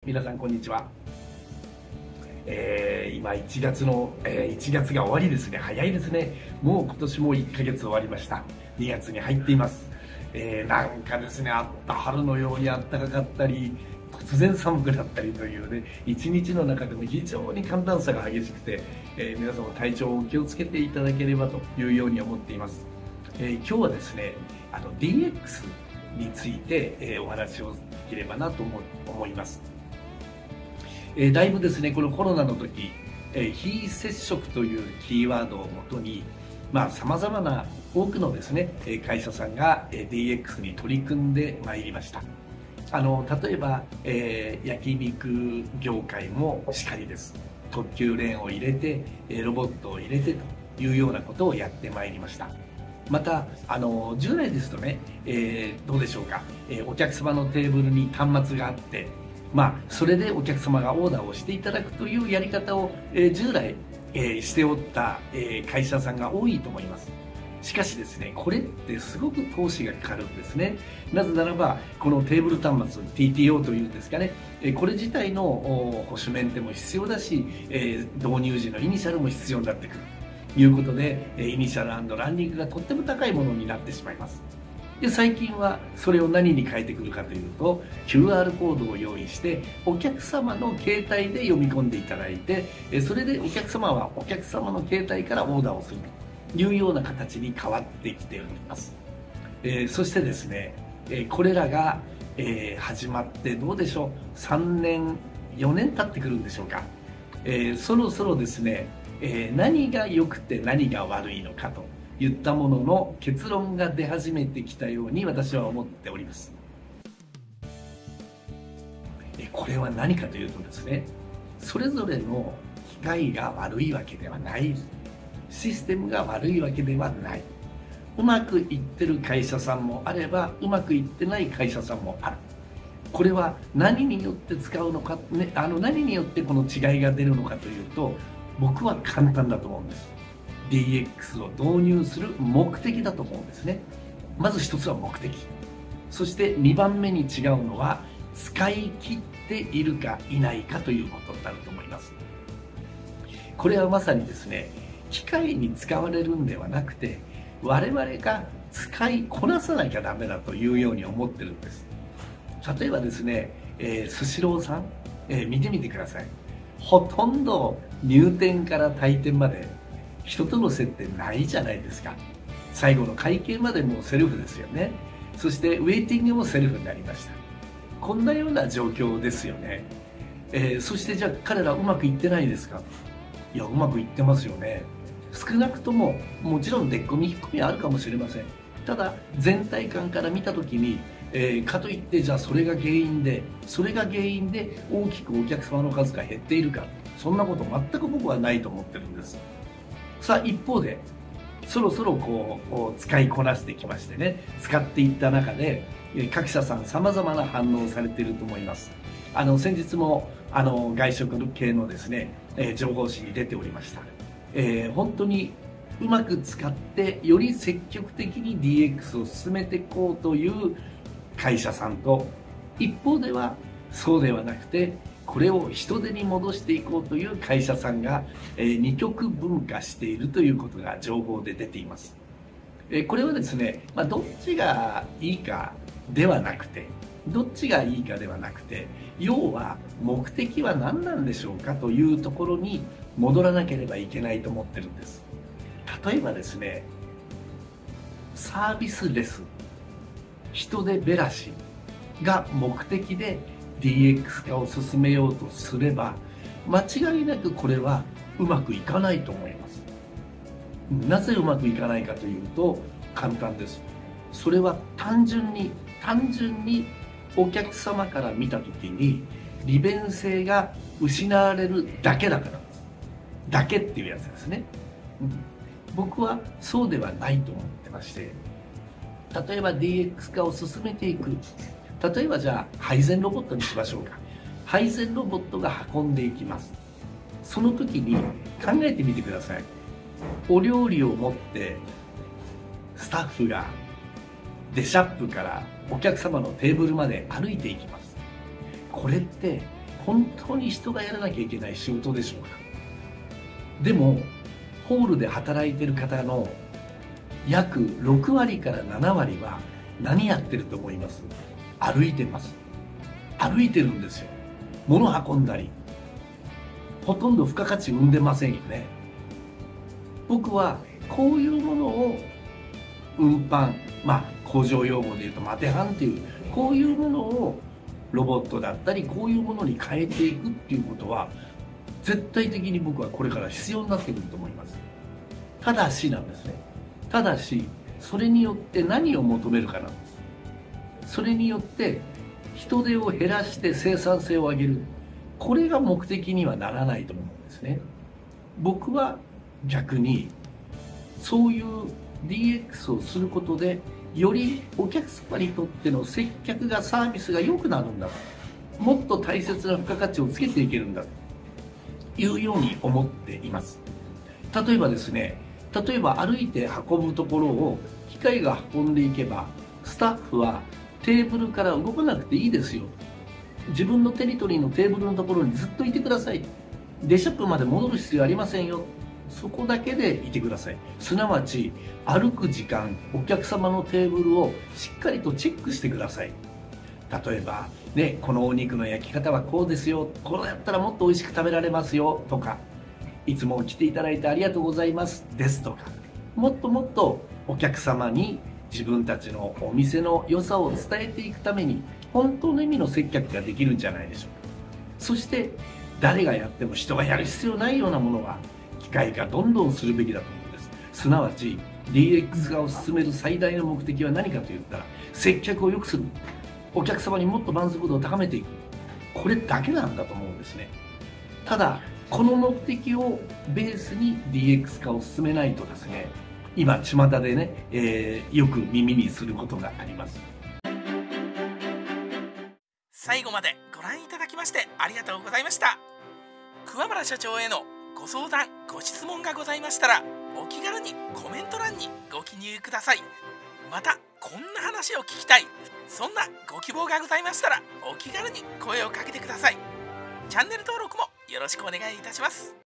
皆さんこんにちは。今1月の、1月が終わりですね。早いですね。もう今年も1ヶ月終わりました。2月に入っています。なんかですね、春のように暖かかったり、突然寒くなったりというね、一日の中でも非常に寒暖差が激しくて、皆さんも体調を気をつけていただければというように思っています。今日はですね、DX について、お話をできればなと思います。だいぶですね、このコロナの時、非接触というキーワードをもとに、様々な多くのですね、会社さんが DX に取り組んでまいりました。例えば、焼肉業界もしかりです。特急レーンを入れて、ロボットを入れてというようなことをやってまいりました。また、従来ですとね、どうでしょうか、お客様のテーブルに端末があって、それでお客様がオーダーをしていただくというやり方を、従来、しておった、会社さんが多いと思います。しかしですね、これってすごく投資がかかるんですね。なぜならば、このテーブル端末、TTO というんですかね、これ自体の保守メンテも必要だし、導入時のイニシャルも必要になってくるということで、イニシャル&ランディングがとっても高いものになってしまいます。で、最近はそれを何に変えてくるかというと、QR コードを用意してお客様の携帯で読み込んでいただいて、それでお客様はお客様の携帯からオーダーをするというような形に変わってきております。そしてですね、これらが、始まってどうでしょう、3年4年経ってくるんでしょうか。そろそろですね、何が良くて何が悪いのかと言ったものの結論が出始めてきたように私は思っております。これは何かというとですね、それぞれの機械が悪いわけではない、システムが悪いわけではない、うまくいってる会社さんもあればうまくいってない会社さんもある。これは何によって使うのか、ね、何によってこの違いが出るのかというと、僕は簡単だと思うんです。DX を導入する目的だと思うんですね。まず一つは目的。そして2番目に違うのは、使い切っているかいないかということになると思います。これはまさにですね、機械に使われるんではなくて、我々が使いこなさなきゃダメだというように思ってるんです。例えばですね、スシローさん、見てみてください。ほとんど入店から退店まで人との接点ないじゃないですか。最後の会計までもセルフですよね。そしてウェイティングもセルフになりました。こんなような状況ですよね。そしてじゃあ彼らうまくいってないですか。いや、うまくいってますよね。少なくとももちろん出っ込み引っ込みあるかもしれません。ただ全体感から見た時に、かといってじゃあそれが原因で大きくお客様の数が減っているか、そんなこと全く僕はないと思ってるんです。さあ一方でそろそろこう使いこなしてきましてね、使っていった中で各社さん様々な反応をされていると思います。先日も外食系のですね、情報誌に出ておりました。本当にうまく使ってより積極的に DX を進めていこうという会社さんと、一方ではそうではなくてこれを人手に戻していこうという会社さんが二極分化しているということが情報で出ています。これはですね、どっちがいいかではなくて、要は目的は何なんでしょうかというところに戻らなければいけないと思ってるんです。例えばですね、サービスレス、人手べらしが目的で DX 化を進めようとすれば、間違いなくこれはうまくいかないと思います。なぜうまくいかないかというと簡単です。それは単純にお客様から見た時に利便性が失われるだけだからです。だけっていうやつですね。僕はそうではないと思ってまして、例えば DX 化を進めていく、例えばじゃあ配膳ロボットにしましょうか。配膳ロボットが運んでいきます。その時に考えてみてください。お料理を持ってスタッフがデシャップからお客様のテーブルまで歩いていきます。これって本当に人がやらなきゃいけない仕事でしょうか。でもホールで働いてる方の約6割から7割は何やってると思います？歩いてます。歩いてるんですよ。物運んだり。ほとんど付加価値生んでませんよね。僕はこういうものを運搬、工場用語で言うとマテハンっていう、こういうものをロボットだったりこういうものに変えていくっていうことは絶対的に僕はこれから必要になってくると思います。ただしなんですね。ただしそれによって何を求めるかなんです。それによって人手を減らして生産性を上げる、これが目的にはならないと思うんですね。僕は逆にそういう DX をすることでよりお客様にとっての接客がサービスが良くなるんだと、もっと大切な付加価値をつけていけるんだというように思っています。例えばですね、例えば歩いて運ぶところを機械が運んでいけばスタッフはテーブルから動かなくていいですよ、自分のテリトリーのテーブルのところにずっといてください、デショップまで戻る必要ありませんよ、そこだけでいてください。すなわち歩く時間、お客様のテーブルをしっかりとチェックしてください。例えばね、このお肉の焼き方はこうですよ、こうやったらもっと美味しく食べられますよとか、いつも来ていただいてありがとうございますですとか、もっともっとお客様に自分たちのお店の良さを伝えていくために本当の意味の接客ができるんじゃないでしょうか。そして誰がやっても人がやる必要ないようなものは機械化どんどんするべきだと思うんです。すなわち DX 化を進める最大の目的は何かといったら接客を良くする、お客様にもっと満足度を高めていく、これだけなんだと思うんですね。ただこの目的をベースに DX 化を進めないとですね、今巷でね、よく耳にすることがあります。 最後までご覧いただきましてありがとうございました。桑原社長へのご相談ご質問がございましたらお気軽にコメント欄にご記入ください。またこんな話を聞きたい、そんなご希望がございましたらお気軽に声をかけてください。チャンネル登録もよろしくお願いいたします。